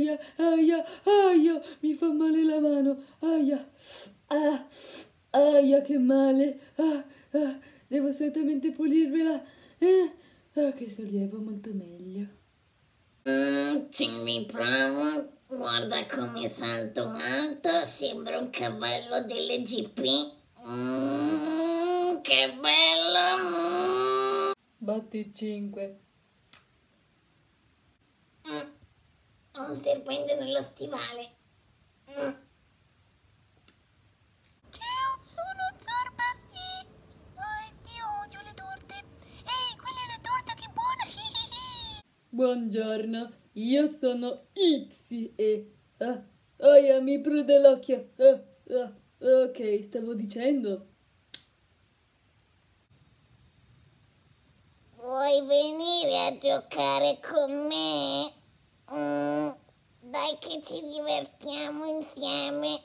aia, aia, aia, mi fa male la mano, aia, aia, che male, devo assolutamente pulirmela, che sollievo, molto meglio. Ci riprovo, guarda come salto alto, sembra un cavallo delle GP. Che bello! Batti 5. Un serpente nello stivale. Ciao, sono Zorba e... Dio, odio le torte. Ehi, quella è una torta, che buona! Buongiorno, io sono Ipsi e... aia, mi prude l'occhio. Ok, stavo dicendo... Vuoi venire a giocare con me? Dai che ci divertiamo insieme.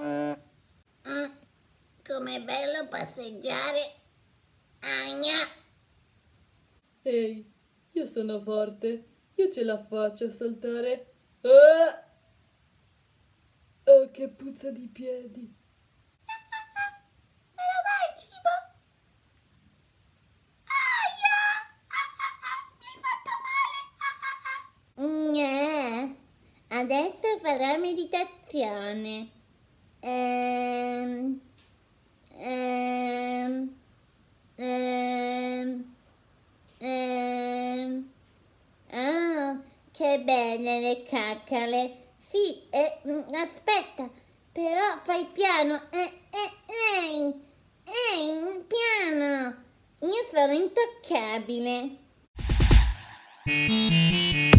Com'è bello passeggiare. Agna. Ehi, io sono forte, io ce la faccio a saltare. Oh, che puzza di piedi. Me lo dai il cibo? Aia! Mi hai fatto male! Adesso farò meditazione. Oh, che belle le caccole. Sì, aspetta, però fai piano. Piano. Io sono intoccabile.